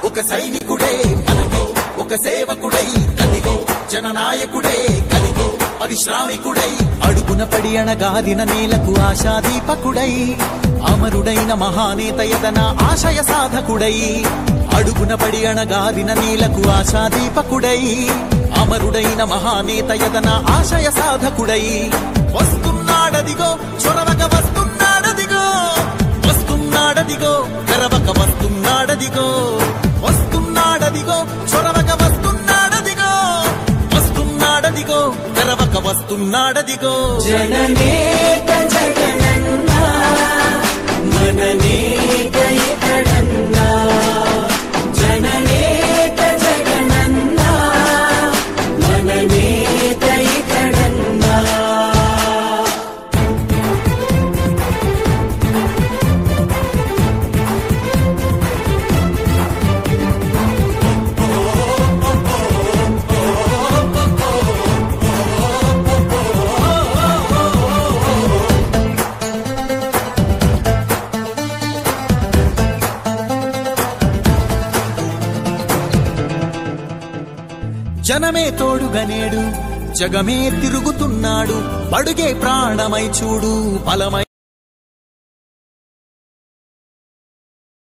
ఒక సైనికుడే మనకో, ఒక సేవకుడై కదిగో, జననాయకుడే కలిగో, పరిశ్రామికుడై అడుగున పడి అణగాదిన నేలకు ఆశాదీపకుడై, అమరుడైన మహానేత యతన ఆశయ సాధకుడై, అడుగున పడి అణగాదిన నేలకు ఆశాదీపకుడై, అమరుడైన మహానేత యతన ఆశయ సాధకుడై, వస్తున్నాడదిగో చొరవక వస్తున్నాడదిగో, వస్తున్నాడదిగో తెరవక వస్తున్నాడదిగో, వస్తున్నాడదిగో చొరవక వస్తున్నాడదిగో, వస్తున్నాడదిగో తెరవక వస్తున్నాడదిగో. జననేత జగనన్నా మననేత ఇతడన్నా, జననేత జగనన్నా మననేత ఇతడన్నా. జనమే తోడుగనేడు జగమే తిరుగుతున్నాడు, బడుగే ప్రాణమై చూడు బలమై